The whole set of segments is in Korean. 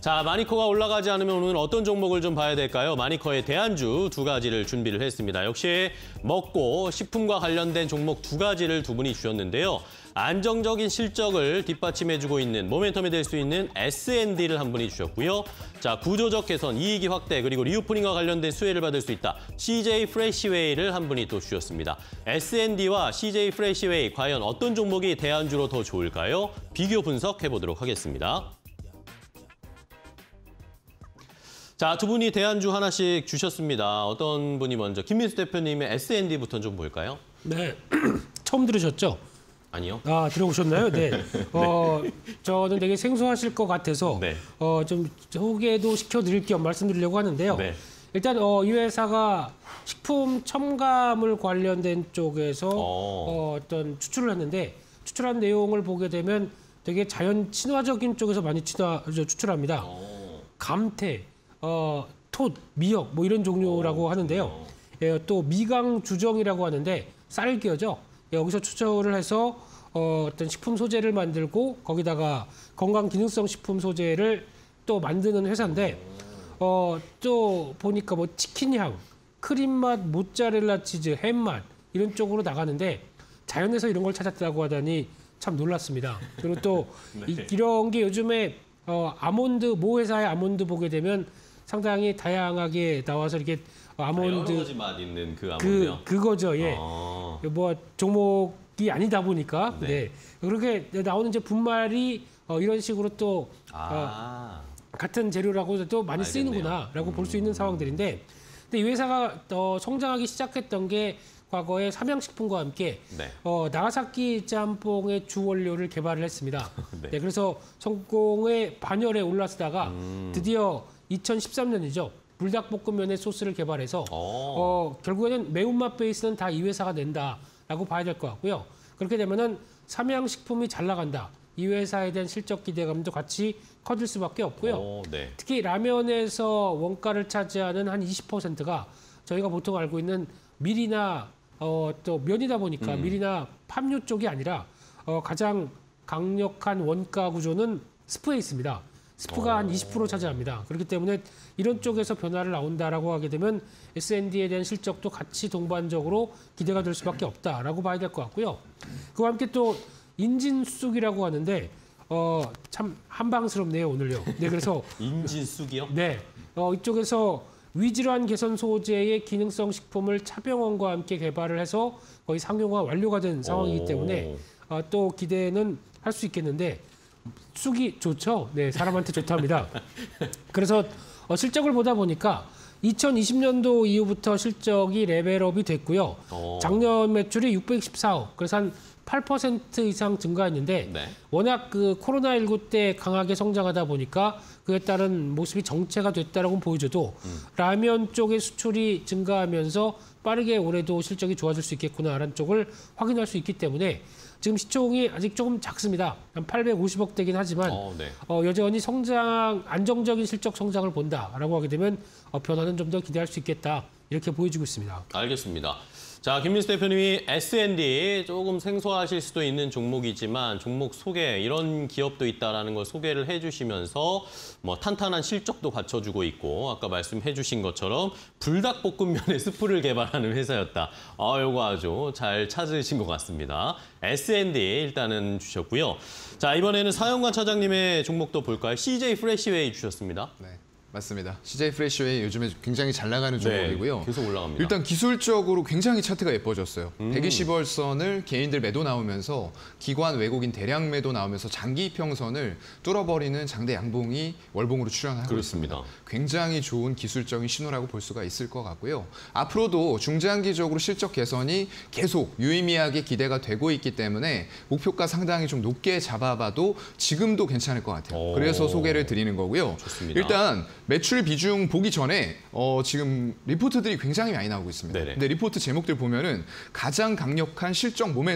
자, 마니커가 올라가지 않으면 오늘 어떤 종목을 좀 봐야 될까요? 마니커의 대안주 두 가지를 준비를 했습니다. 역시 먹고 식품과 관련된 종목 두 가지를 두 분이 주셨는데요. 안정적인 실적을 뒷받침해주고 있는 모멘텀이 될 수 있는 S&D를 한 분이 주셨고요. 자, 구조적 개선, 이익이 확대, 그리고 리오프닝과 관련된 수혜를 받을 수 있다. CJ 프레시웨이를 한 분이 또 주셨습니다. S&D와 CJ 프레시웨이, 과연 어떤 종목이 대안주로 더 좋을까요? 비교 분석해보도록 하겠습니다. 자, 두 분이 대안주 하나씩 주셨습니다. 어떤 분이 먼저? 김민수 대표님의 S&D부터 좀 볼까요? 네, 처음 들으셨죠? 아니요. 아, 들어보셨나요? 네. 저는 되게 생소하실 것 같아서 네. 좀 소개도 시켜드릴 겸 말씀드리려고 하는데요. 네. 일단 이 회사가 식품 첨가물 관련된 쪽에서 어떤 추출을 했는데 추출한 내용을 보게 되면 되게 자연 친화적인 쪽에서 많이 추출합니다. 감태, 톳, 미역 뭐 이런 종류라고 하는데요. 또 미강 주정이라고 하는데 쌀기어죠. 여기서 추출을 해서 어떤 식품 소재를 만들고 거기다가 건강 기능성 식품 소재를 또 만드는 회사인데 또 보니까 뭐 치킨 향, 크림 맛, 모짜렐라 치즈, 햄 맛 이런 쪽으로 나가는데 자연에서 이런 걸 찾았다고 하다니 참 놀랐습니다. 그리고 또 네. 이런 게 요즘에 아몬드 모 회사의 아몬드 보게 되면 상당히 다양하게 나와서 이렇게 아몬드 여러 가지 맛 있는 그 아몬드요? 그거죠. 예. 뭐 종목이 아니다 보니까 네. 그렇게 나오는 이제 분말이 이런 식으로 또 같은 재료라고 또 많이 쓰이는구나라고 볼 수 있는 상황들인데, 근데 이 회사가 성장하기 시작했던 게 과거에 삼양식품과 함께 네. 나가사키 짬뽕의 주 원료를 개발을 했습니다. 네. 네, 그래서 성공의 반열에 올라서다가 드디어 2013년이죠. 불닭볶음면의 소스를 개발해서 결국에는 매운맛 베이스는 다 이 회사가 낸다라고 봐야 될 것 같고요. 그렇게 되면은 삼양식품이 잘 나간다. 이 회사에 대한 실적 기대감도 같이 커질 수밖에 없고요. 네. 특히 라면에서 원가를 차지하는 한 20%가 저희가 보통 알고 있는 밀이나 또 면이다 보니까 밀이나 팜유 쪽이 아니라 가장 강력한 원가 구조는 스프에 있습니다. 스프가 한 20% 차지합니다. 그렇기 때문에 이런 쪽에서 변화를 나온다라고 하게 되면 S&D에 대한 실적도 같이 동반적으로 기대가 될 수밖에 없다라고 봐야 될 것 같고요. 그와 함께 또 인진쑥이라고 하는데 참 한방스럽네요, 오늘요. 네, 그래서 인진쑥이요? 네, 이쪽에서 위질환 개선 소재의 기능성 식품을 차병원과 함께 개발을 해서 거의 상용화 완료가 된 상황이기 때문에 또 기대는 할 수 있겠는데 쑥이 좋죠. 네, 사람한테 좋답니다. 그래서 실적을 보다 보니까 2020년도 이후부터 실적이 레벨업이 됐고요. 작년 매출이 614억, 그래서 한 8% 이상 증가했는데 네. 워낙 그 코로나19 때 강하게 성장하다 보니까 그에 따른 모습이 정체가 됐다라고 보여줘도 라면 쪽의 수출이 증가하면서 빠르게 올해도 실적이 좋아질 수 있겠구나라는 쪽을 확인할 수 있기 때문에 지금 시총이 아직 조금 작습니다. 한 850억 대긴 하지만 네. 여전히 안정적인 실적 성장을 본다라고 하게 되면 변화는 좀 더 기대할 수 있겠다. 이렇게 보여지고 있습니다. 알겠습니다. 자, 김민수 대표님이 S&D 조금 생소하실 수도 있는 종목이지만 종목 소개, 이런 기업도 있다라는 걸 소개를 해주시면서 뭐 탄탄한 실적도 받쳐주고 있고 아까 말씀해 주신 것처럼 불닭볶음면의 스프를 개발하는 회사였다. 요거 아주 잘 찾으신 것 같습니다. S&D 일단은 주셨고요. 자, 이번에는 사영관 차장님의 종목도 볼까요? CJ 프레시웨이 주셨습니다. 네. 맞습니다. CJ 프레시웨이 요즘에 굉장히 잘 나가는 종목이고요. 네, 계속 올라갑니다. 일단 기술적으로 굉장히 차트가 예뻐졌어요. 120월선을 개인들 매도 나오면서 기관 외국인 대량 매도 나오면서 장기 이평선을 뚫어버리는 장대 양봉이 월봉으로 출현하고 그렇습니다. 있습니다. 굉장히 좋은 기술적인 신호라고 볼 수가 있을 것 같고요. 앞으로도 중장기적으로 실적 개선이 계속 유의미하게 기대가 되고 있기 때문에 목표가 상당히 좀 높게 잡아봐도 지금도 괜찮을 것 같아요. 그래서 소개를 드리는 거고요. 좋습니다. 일단 매출 비중 보기 전에 지금 리포트들이 굉장히 많이 나오고 있습니다. 네네. 근데 리포트 제목들 보면은 가장 강력한 실적 모멘텀,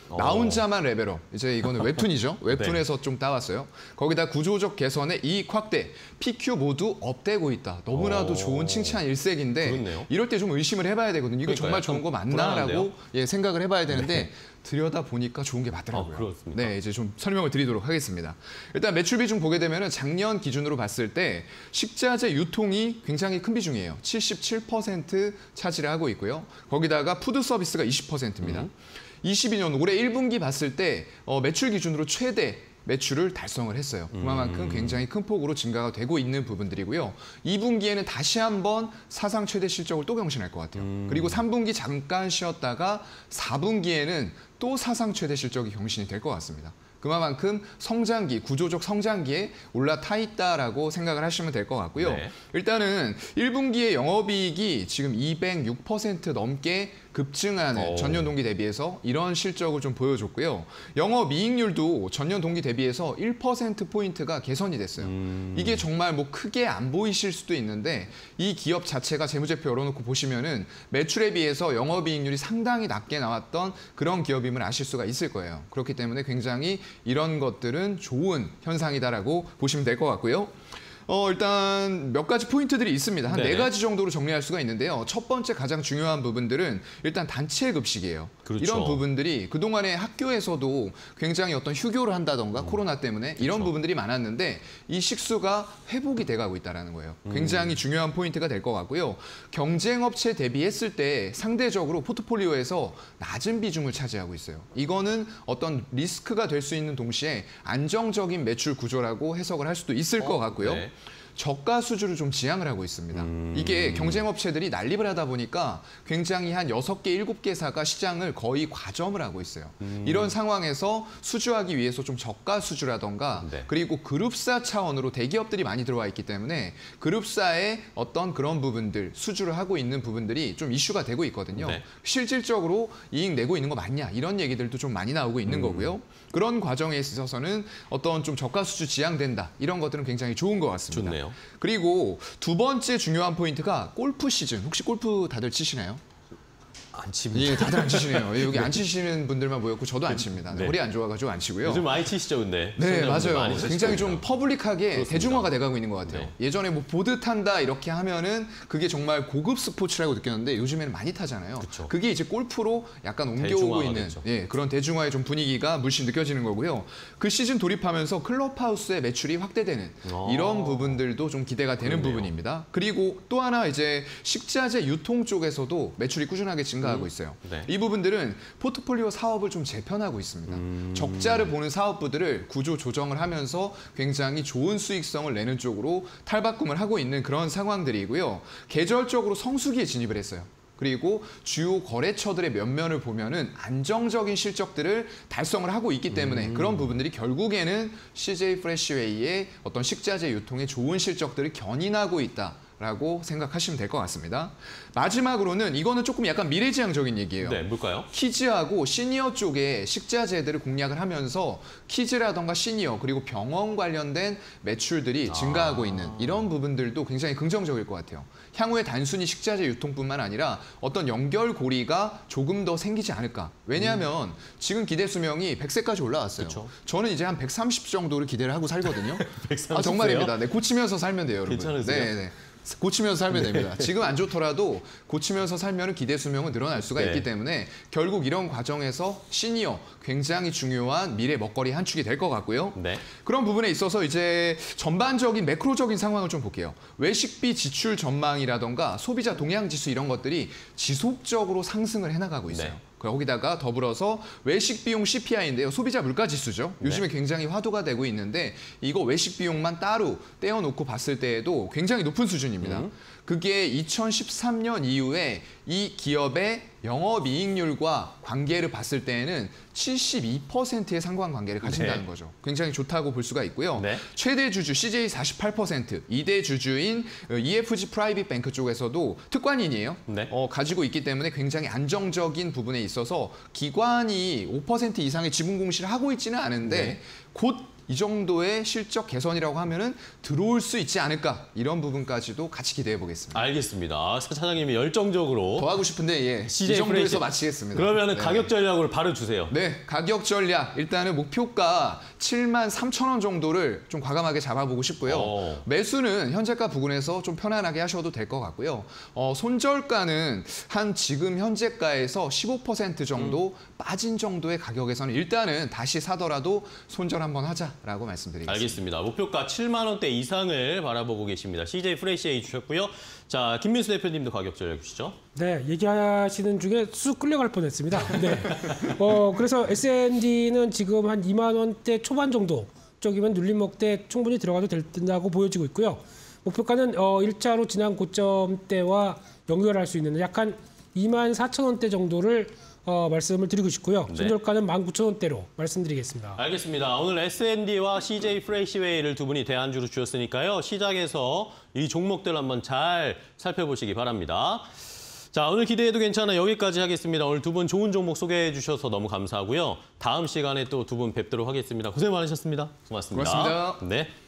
나 혼자만 레벨업. 이제 이거는 웹툰이죠. 웹툰에서 좀 따왔어요. 거기다 구조적 개선에 이익 확대, PQ 모두 업되고 있다. 너무나도 좋은 칭찬 일색인데 그렇네요. 이럴 때 좀 의심을 해봐야 되거든요. 이거 그러니까요. 정말 좋은 거 맞나라고 불안한데요? 생각을 해봐야 되는데 들여다 보니까 좋은 게 맞더라고요. 그렇습니까? 네, 이제 좀 설명을 드리도록 하겠습니다. 일단 매출 비중 보게 되면은 작년 기준으로 봤을 때 식자재 유통이 굉장히 큰 비중이에요. 77% 차지를 하고 있고요. 거기다가 푸드 서비스가 20%입니다. 22년 올해 1분기 봤을 때 매출 기준으로 최대 매출을 달성을 했어요. 그만큼 굉장히 큰 폭으로 증가가 되고 있는 부분들이고요. 2분기에는 다시 한번 사상 최대 실적을 또 경신할 것 같아요. 그리고 3분기 잠깐 쉬었다가 4분기에는 또 사상 최대 실적이 경신이 될 것 같습니다. 그만큼 성장기, 구조적 성장기에 올라타 있다라고 생각을 하시면 될 것 같고요. 네. 일단은 1분기의 영업이익이 지금 206% 넘게 급증하는 전년 동기 대비해서 이런 실적을 좀 보여줬고요. 영업이익률도 전년 동기 대비해서 1%포인트가 개선이 됐어요. 이게 정말 뭐 크게 안 보이실 수도 있는데 이 기업 자체가 재무제표 열어놓고 보시면은 매출에 비해서 영업이익률이 상당히 낮게 나왔던 그런 기업임을 아실 수가 있을 거예요. 그렇기 때문에 굉장히 이런 것들은 좋은 현상이다라고 보시면 될 것 같고요. 일단 몇 가지 포인트들이 있습니다. 한 네네. 4가지 정도로 정리할 수가 있는데요. 첫 번째 가장 중요한 부분들은 일단 단체 급식이에요. 그렇죠. 이런 부분들이 그동안에 학교에서도 굉장히 어떤 휴교를 한다던가 코로나 때문에 이런 부분들이 많았는데 이 식수가 회복이 돼가고 있다는 거예요. 굉장히 중요한 포인트가 될 것 같고요. 경쟁업체 대비했을 때 상대적으로 포트폴리오에서 낮은 비중을 차지하고 있어요. 이거는 어떤 리스크가 될 수 있는 동시에 안정적인 매출 구조라고 해석을 할 수도 있을 것 같고요. 네. 저가 수주를 좀 지향을 하고 있습니다. 이게 경쟁업체들이 난립을 하다 보니까 굉장히 한 6개, 7개사가 시장을 거의 과점을 하고 있어요. 이런 상황에서 수주하기 위해서 좀 저가 수주라던가 네. 그리고 그룹사 차원으로 대기업들이 많이 들어와 있기 때문에 그룹사의 어떤 그런 부분들, 수주를 하고 있는 부분들이 좀 이슈가 되고 있거든요. 네. 실질적으로 이익 내고 있는 거 맞냐 이런 얘기들도 좀 많이 나오고 있는 거고요. 그런 과정에 있어서는 어떤 좀 저가 수주 지향된다 이런 것들은 굉장히 좋은 것 같습니다. 좋네요. 그리고 두 번째 중요한 포인트가 골프 시즌. 혹시 골프 다들 치시나요? 안 칩니다. 예, 다들 안 치시네요. 예, 여기 안 치시는 분들만 모였고 저도 안 칩니다. 네, 네. 허리 안 좋아가지고 안 치고요. 요즘 많이 치시죠, 근데? 네, 시청자분들 맞아요. 많이 치실 굉장히 겁니다. 좀 퍼블릭하게 그렇습니다. 대중화가 돼가고 있는 것 같아요. 네. 예전에 뭐 보드 탄다 이렇게 하면은 그게 정말 고급 스포츠라고 느꼈는데 요즘에는 많이 타잖아요. 그쵸. 그게 이제 골프로 약간 옮겨오고 대중화가 있는 됐죠. 그런 대중화의 좀 분위기가 물씬 느껴지는 거고요. 그 시즌 돌입하면서 클럽하우스의 매출이 확대되는 이런 부분들도 좀 기대가 되는 그렇네요. 부분입니다. 그리고 또 하나 이제 식자재 유통 쪽에서도 매출이 꾸준하게 증가하고 있어요. 네. 이 부분들은 포트폴리오 사업을 좀 재편하고 있습니다. 적자를 보는 사업부들을 구조 조정을 하면서 굉장히 좋은 수익성을 내는 쪽으로 탈바꿈을 하고 있는 그런 상황들이고요. 계절적으로 성수기에 진입을 했어요. 그리고 주요 거래처들의 면면을 보면은 안정적인 실적들을 달성을 하고 있기 때문에 그런 부분들이 결국에는 CJ 프레시웨이의 어떤 식자재 유통의 좋은 실적들을 견인하고 있다. 라고 생각하시면 될 것 같습니다. 마지막으로는 이거는 조금 약간 미래지향적인 얘기예요. 네, 뭘까요? 키즈하고 시니어 쪽에 식자재들을 공략을 하면서 키즈라던가 시니어 그리고 병원 관련된 매출들이 증가하고 있는 이런 부분들도 굉장히 긍정적일 것 같아요. 향후에 단순히 식자재 유통뿐만 아니라 어떤 연결고리가 조금 더 생기지 않을까. 왜냐하면 지금 기대 수명이 100세까지 올라왔어요. 그쵸. 저는 이제 한 130 정도를 기대를 하고 살거든요. 130 아, 정말입니다. 네, 고치면서 살면 돼요, 여러분. 괜찮으세요? 네, 네. 고치면서 살면 됩니다. 지금 안 좋더라도 고치면서 살면 기대 수명은 늘어날 수가 네. 있기 때문에 결국 이런 과정에서 시니어 굉장히 중요한 미래 먹거리 한 축이 될 것 같고요. 네. 그런 부분에 있어서 이제 전반적인 매크로적인 상황을 좀 볼게요. 외식비 지출 전망이라던가 소비자 동향 지수 이런 것들이 지속적으로 상승을 해나가고 있어요. 네. 거기다가 더불어서 외식 비용 CPI인데요. 소비자 물가 지수죠. 요즘에 굉장히 화두가 되고 있는데 이거 외식 비용만 따로 떼어놓고 봤을 때에도 굉장히 높은 수준입니다. 그게 2013년 이후에 이 기업의 영업이익률과 관계를 봤을 때에는 72%의 상관관계를 가진다는 네. 거죠. 굉장히 좋다고 볼 수가 있고요. 네. 최대 주주 CJ 48%, 2대 주주인 EFG 프라이빗 뱅크 쪽에서도 특관인이에요. 네. 가지고 있기 때문에 굉장히 안정적인 부분에 있어서 기관이 5% 이상의 지분 공시를 하고 있지는 않은데 네. 곧 이 정도의 실적 개선이라고 하면은 들어올 수 있지 않을까 이런 부분까지도 같이 기대해 보겠습니다. 알겠습니다. 사장님이 열정적으로 더 하고 싶은데 예, 이 CJ 정도에서 프레시. 마치겠습니다. 그러면 네. 가격 전략으로 바로 주세요. 네, 가격 전략 일단은 목표가 73,000원 정도를 좀 과감하게 잡아보고 싶고요. 매수는 현재가 부근에서 좀 편안하게 하셔도 될 것 같고요. 손절가는 한 지금 현재가에서 15% 정도 빠진 정도의 가격에서는 일단은 다시 사더라도 손절 한번 하자라고 말씀드리겠습니다. 알겠습니다. 목표가 7만 원대 이상을 바라보고 계십니다. CJ 프레시에 주셨고요. 자, 김민수 대표님도 가격 전략 주시죠. 네, 얘기하시는 중에 쑥 끌려갈 뻔했습니다. 네. 그래서 S&D는 지금 한 2만 원대 초반 정도 쪽이면 눌림목대 충분히 들어가도 된다고 보여지고 있고요. 목표가는 1차로 지난 고점대와 연결할 수 있는 약 한 2만 4천 원대 정도를 말씀을 드리고 싶고요. 네. 손절가는 19,000원대로 말씀드리겠습니다. 알겠습니다. 오늘 S&D와 CJ 프레시웨이를 두 분이 대안주로 주셨으니까요. 시장에서 이 종목들 한번 잘 살펴보시기 바랍니다. 자, 오늘 기대해도 괜찮아 여기까지 하겠습니다. 오늘 두 분 좋은 종목 소개해 주셔서 너무 감사하고요. 다음 시간에 또 두 분 뵙도록 하겠습니다. 고생 많으셨습니다. 고맙습니다. 고맙습니다. 네.